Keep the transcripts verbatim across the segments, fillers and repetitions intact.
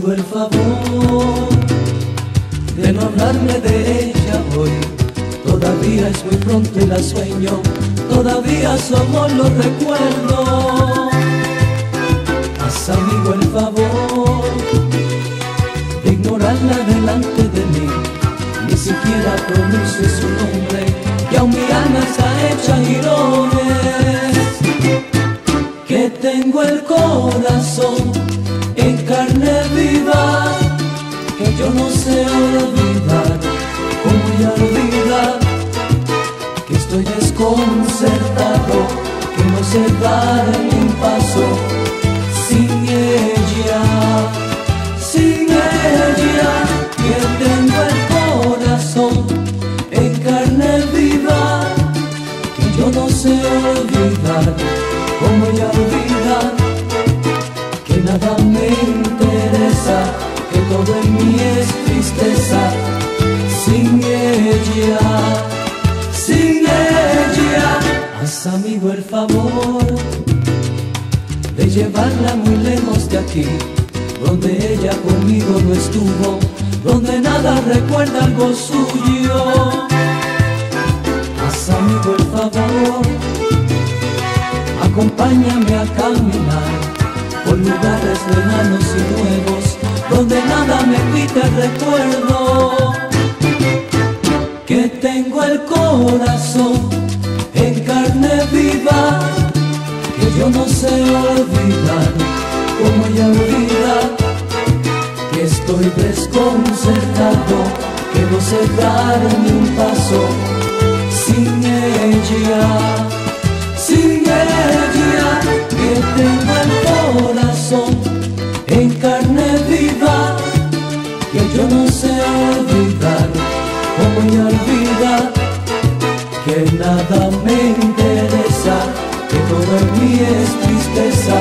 amigo el favor de no hablarme de ella hoy. Todavía es muy pronto y la sueño, todavía somos los recuerdos. Haz, amigo, el favor de ignorarla delante de mí. Ni siquiera pronuncie su nombre, y aún mi alma está hecha girones. Que tengo el corazón en carne viva, que yo no sé olvidar. ¿Cómo ya olvidar? Que estoy desconcertado, que no sé dar ni un paso sin ella, sin ella. Que tengo el corazón en carne viva, que yo no sé olvidar. ¿Cómo ya olvidar? Que nada me interesa, que todo en mí es tristeza sin ella, sin ella. Haz, amigo, el favor de llevarla muy lejos de aquí, donde ella conmigo no estuvo, donde nada recuerda algo suyo. Haz, amigo, el favor, acompáñame a caminar por lugares lejanos y nuevos, donde nada me quita el recuerdo. Que tengo el corazón en carne viva, que yo no sé olvidar. ¿Cómo ya olvidar? Que estoy desconcertado, que no sé dar ni un paso sin ella, sin ella. Que tengo el corazón en carne viva, que yo no sé olvidar. ¿Cómo ya olvidar? Que nada me interesa, que todo en mí es tristeza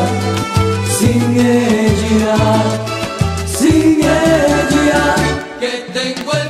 sin ella, sin ella. Que tengo el